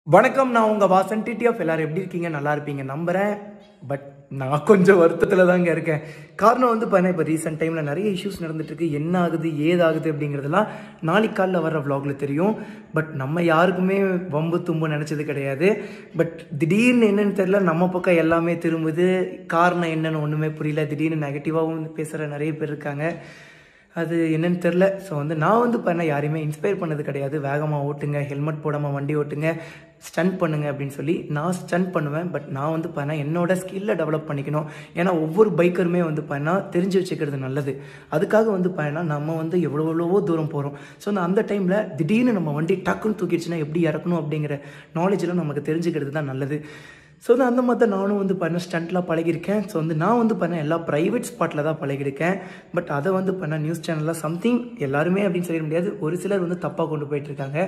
வணக்கம், நான் உங்கள் வாசன் டிடிஎஃப். எல்லாரும் எப்படி இருக்கீங்க? நல்லா இருப்பீங்க நம்புகிறேன். பட் நான் கொஞ்சம் வருத்தத்தில் தாங்க இருக்கேன். காரணம் வந்து பார்த்தீங்கன்னா, இப்போ ரீசெண்ட் டைமில் நிறைய இஷ்யூஸ் நடந்துட்டுருக்கு. என்ன ஆகுது ஏதாகுது அப்படிங்கிறதுலாம் நாளைக்கு காலையில் வர்ற விலாகில் தெரியும். பட் நம்ம யாருக்குமே வம்பு தும்பு நினச்சது கிடையாது. பட் திடீர்னு என்னென்னு தெரியல, நம்ம பக்கம் எல்லாமே திரும்புது. காரணம் என்னென்னு ஒன்றுமே புரியல. திடீர்னு நெகட்டிவாகவும் பேசுகிற நிறைய பேர் இருக்காங்க. அது என்னென்னு தெரில. ஸோ நான் பார்த்தீங்கன்னா யாரையுமே இன்ஸ்பயர் பண்ணது கிடையாது. வேகமாக ஓட்டுங்க, ஹெல்மெட் போடாமல் வண்டி ஓட்டுங்க, ஸ்டண்ட் பண்ணுங்க அப்படின்னு சொல்லி நான் ஸ்டண்ட் பண்ணுவேன். பட் நான் பார்த்தீங்கன்னா என்னோட ஸ்கில்லை டெவலப் பண்ணிக்கணும். ஏன்னா ஒவ்வொரு பைக்கருமே பார்த்தீங்கன்னா தெரிஞ்சு வச்சுக்கிறது நல்லது. அதுக்காக பார்த்தீங்கன்னா நம்ம எவ்வளவோ தூரம் போகிறோம். ஸோ அந்த டைமில் திடீர்னு நம்ம வண்டி டக்குன்னு தூக்கிடுச்சுன்னா எப்படி இறக்கணும் அப்படிங்கிற நாலேஜெலாம் நமக்கு தெரிஞ்சுக்கிறது தான் நல்லது. ஸோ அந்த மாதிரி தான் நானும் பார்த்தீங்கன்னா ஸ்டண்ட்லாம் பழகிருக்கேன். ஸோ நான் பார்த்தீங்கன்னா எல்லா ப்ரைவேட் ஸ்பாட்டில் தான் பழகிருக்கேன். பட் அதை பார்த்தீங்கன்னா நியூஸ் சேனலில் சம்திங் எல்லாருமே அப்படின்னு சொல்ல முடியாது, ஒரு சிலர் தப்பாக கொண்டு போயிட்டுருக்காங்க.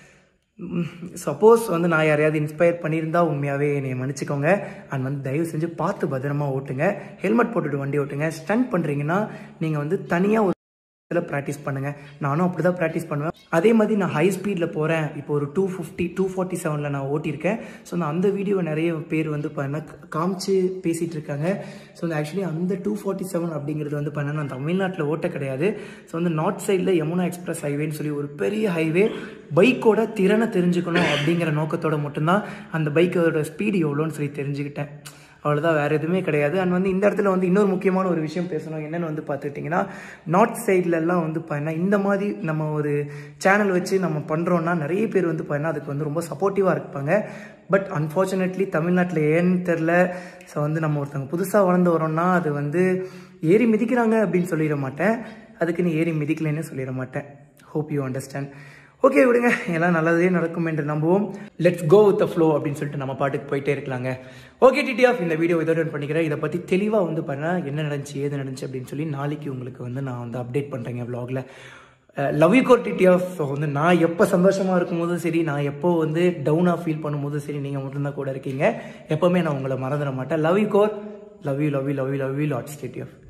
சப்போஸ் நான் யாரையாவது இன்ஸ்பயர் பண்ணியிருந்தா உண்மையாகவே என்னை மன்னிச்சிக்கோங்க. அண்ட் தயவு செஞ்சு பார்த்து பத்திரமா ஓட்டுங்க, ஹெல்மெட் போட்டுட்டு வண்டி ஓட்டுங்க. ஸ்டண்ட் பண்ணுறீங்கன்னா நீங்கள் தனியாக ப்ராக்டிஸ் பண்ணுங்கள். நானும் அப்படி தான் ப்ராக்டிஸ் பண்ணுவேன். அதே மாதிரி நான் ஹை ஸ்பீடில் போகிறேன். இப்போ ஒரு 250 247 நான் ஓட்டியிருக்கேன். ஸோ அந்த வீடியோ நிறைய பேர் பார்த்தீங்கன்னா காமிச்சு பேசிகிட்டு இருக்காங்க. ஸோ ஆக்சுவலி அந்த 247 அப்படிங்கிறது பார்த்தீங்கன்னா நான் தமிழ்நாட்டில் ஓட்ட கிடையாது. ஸோ நார்த் சைடில் யமுனா எக்ஸ்பிரஸ் ஹைவேன்னு சொல்லி ஒரு பெரிய ஹைவே. பைக்கோட திறனை தெரிஞ்சுக்கணும் அப்படிங்கிற நோக்கத்தோடு மட்டும்தான் அந்த பைக்கோட ஸ்பீடு எவ்வளோன்னு சொல்லி தெரிஞ்சுக்கிட்டேன். அவ்வளோதான், வேறு எதுவுமே கிடையாது. அண்ட் இந்த இடத்துல இன்னொரு முக்கியமான ஒரு விஷயம் பேசணும். என்னென்னு பார்த்துக்கிட்டிங்கன்னா, நார்த் சைட்லலாம் பார்த்தீங்கன்னா இந்த மாதிரி நம்ம ஒரு சேனல் வச்சு நம்ம பண்ணுறோன்னா நிறைய பேர் பார்த்தீங்கன்னா அதுக்கு ரொம்ப சப்போர்ட்டிவாக இருப்பாங்க. பட் அன்ஃபார்ச்சுனேட்லி தமிழ்நாட்டில் ஏன்னு தெரில. ஸோ நம்ம ஒருத்தவங்க புதுசாக வளர்ந்து வரோன்னா அது ஏறி மிதிக்கிறாங்க அப்படின்னு சொல்லிட மாட்டேன், அதுக்குன்னு ஏறி மிதிக்கலைன்னு சொல்லிட மாட்டேன். Hope you understand. ஓகே, விடுங்க, எல்லாம் நல்லதே நடக்கும் என்று நம்புவோம். Let's go with the flow அப்படின்னு சொல்லிட்டு நம்ம பாட்டுக்கு போயிட்டே இருக்கலாங்க. ஓகே டிடிஎஃப், இந்த வீடியோ இதோட பண்ணிக்கிறேன். இதை பற்றி தெளிவாக பார்த்தீங்கன்னா என்ன நடந்துச்சு ஏது நடந்துச்சு அப்படின்னு சொல்லி நாளைக்கு உங்களுக்கு நான் அப்டேட் பண்ணுறேங்க விலாகில். Love you core TTF. So நான் எப்போ சந்தோஷமாக இருக்கும்போதும் சரி, நான் எப்போ டவுனாக ஃபீல் பண்ணும்போதும் சரி, நீங்கள் மட்டும்தான் கூட இருக்கீங்க. எப்போவுமே நான் உங்களை மறந்துட மாட்டேன். Love you core. Love you love you love you love you lots TTF.